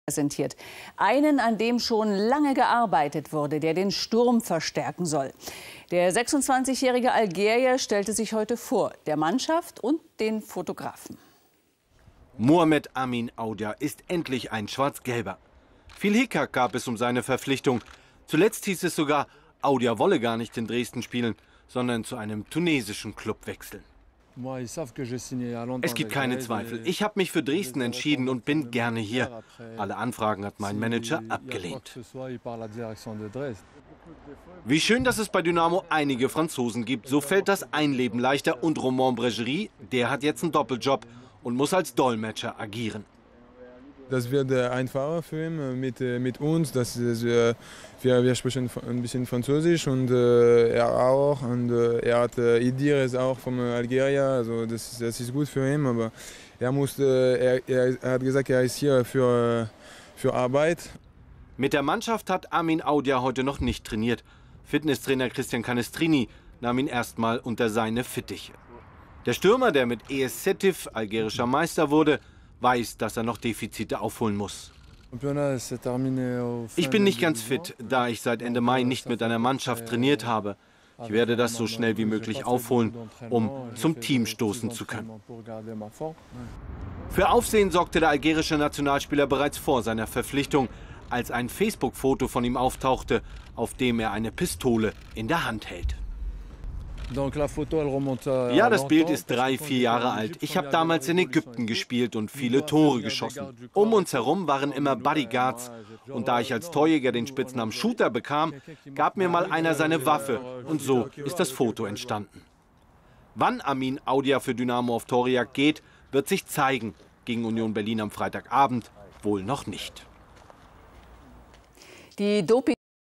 präsentiert. Einen, an dem schon lange gearbeitet wurde, der den Sturm verstärken soll. Der 26-jährige Algerier stellte sich heute vor, der Mannschaft und den Fotografen. Mohamed Amin Audia ist endlich ein Schwarz-Gelber. Viel Hickhack gab es um seine Verpflichtung. Zuletzt hieß es sogar, Audia wolle gar nicht in Dresden spielen, sondern zu einem tunesischen Club wechseln. Es gibt keine Zweifel. Ich habe mich für Dresden entschieden und bin gerne hier. Alle Anfragen hat mein Manager abgelehnt. Wie schön, dass es bei Dynamo einige Franzosen gibt. So fällt das Einleben leichter. Und Romain Bregerie, der hat jetzt einen Doppeljob und muss als Dolmetscher agieren. Das wird einfacher für ihn mit uns. Wir sprechen ein bisschen Französisch und er auch. Und er hat Ideen auch vom Algerier. Also das ist gut für ihn. Aber er hat gesagt, er ist hier für Arbeit. Mit der Mannschaft hat Amin Audia heute noch nicht trainiert. Fitnesstrainer Christian Canestrini nahm ihn erstmal unter seine Fittiche. Der Stürmer, der mit ES Sétif algerischer Meister wurde, weiß, dass er noch Defizite aufholen muss. Ich bin nicht ganz fit, da ich seit Ende Mai nicht mit einer Mannschaft trainiert habe. Ich werde das so schnell wie möglich aufholen, um zum Team stoßen zu können. Für Aufsehen sorgte der algerische Nationalspieler bereits vor seiner Verpflichtung, als ein Facebook-Foto von ihm auftauchte, auf dem er eine Pistole in der Hand hält. Ja, das Bild ist 3-4 Jahre alt. Ich habe damals in Ägypten gespielt und viele Tore geschossen. Um uns herum waren immer Bodyguards. Und da ich als Torjäger den Spitznamen Shooter bekam, gab mir mal einer seine Waffe. Und so ist das Foto entstanden. Wann Amin Audia für Dynamo auf Torjagd geht, wird sich zeigen. Gegen Union Berlin am Freitagabend wohl noch nicht. Die Doping